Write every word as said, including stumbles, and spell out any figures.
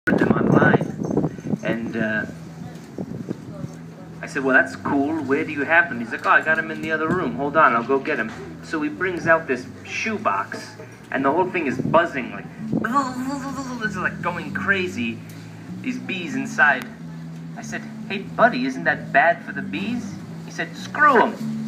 them online, and uh, I said, well, that's cool. Where do you have them? He's like, oh, I got them in the other room. Hold on, I'll go get them. So he brings out this shoebox, and the whole thing is buzzing, like, it's like going crazy. These bees inside. I said, hey, buddy, isn't that bad for the bees? He said, screw them.